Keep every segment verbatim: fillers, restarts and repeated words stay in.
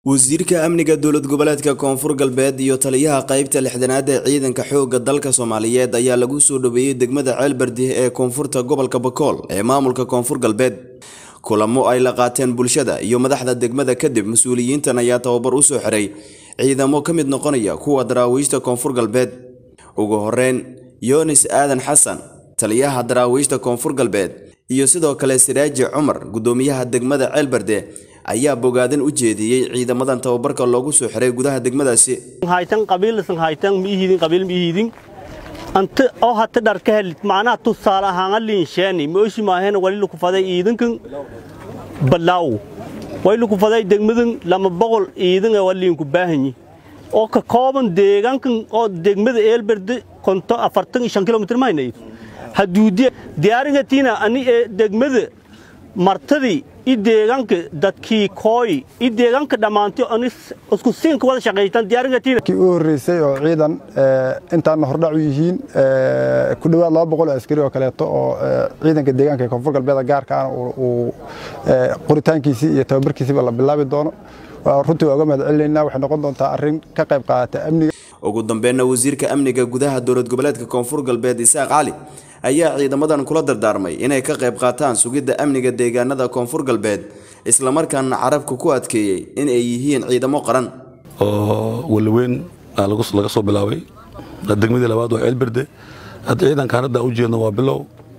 wasiirka amniga dowlad goboleedka koonfur galbeed iyo taliyaha qaybta lixdanaad ee ciidanka xoogga dalka Soomaaliyeed ayaa lagu soo dhaweeyay degmada Ceelbardi ee koonfurta gobolka Bakool ee maamulka koonfur galbeed kulamo ay la qaateen bulshada iyo madaxda degmada kadib mas'uuliyiintan ayaa tababar u soo xiray ciidamo ka mid noqonaya kuwa daraawiishta koonfur galbeed ugu horeyn Yoonis Aadan Xasan taliyaha daraawiishta koonfur galbeed iyo sidoo kale Siraaji Cumar gudoomiyaha degmada Ceelbardi ayaa bogaadin u jeediyay ciidamadan tababarka loogu soo xiray gudaha degmadaasi haytan qabiil san haytan miidin qabiil miidin anta oo hata dharka hel macna tusaale ahaan liinsheeni mooshi maahan wali ku faday ciidankan balaaw way ku faday degmadan lama boqol ciidan ee wali ku baahanyi oo ka kooban deegaankan oo degmada Ceelbardi konto afartan iyo shan kiiloomitir maynay haduudi diyaaringatina ani degmada martadii ideeganka dadkii kooy ideeganka dhamaantii anis isku siinka wada shaqeeytan diyaaringatina kii u horeysay oo ciidan intaan hordhac u yihiin ku dhawaad laba boqol askari oo kaleeto oo ciidanka deegaanka koonfur galbeed gaarka ah uu qoritaankiisa iyo tababarkiisa la bilaabi doono runtii uga mahadcelinayna waxay noqon doontaa arrin ka qayb qaadata amniga ugu dambeeyna wasiirka amniga gudaha dowlad goboleedka koonfur galbeed Isaaq Cali ayaa ciidamadan kula dardaarmay inay ka qayb qaataan sugidda amniga deegaanada koonfur galbeed isla markaana carabku ku adkeeyay in ay yihiin ciidamo qaran oo walweyn lagu laga soo bilaabay degmada labaad oo Ceelbardi had ciidanka hadda u jeedno waa bilow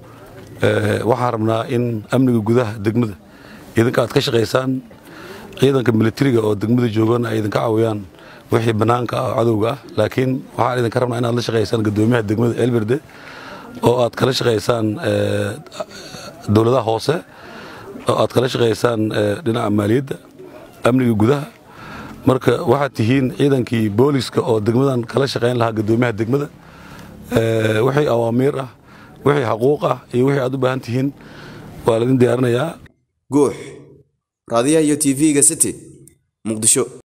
ee waxa rabnaa in amniga gudaha degmada ciidanka aad ka shaqeysaan ciidanka militariga oo degmada joogan ay idinka caawiyaan wixii banaanka cadowga ah laakiin waxa idinka rabnaa in aad la shaqeysaan gudoomiyaha degmada Ceelbardi oo aad kala shaqeysaan dawladaha hoose oo aad kala shaqeysaan dhinaca maaliyadda amniga gudaha marka waxa tihiin ciidankii booliska oo degmadan kala shaqeyn lahaa gudoomiyaha degmada ee wixii awaamiir ah wixii xuquuq ah iyo wixii aad u baahan tihiin waa la idin diyaarinayaa goox raadiyaha iyo T V-ga City Muqdisho.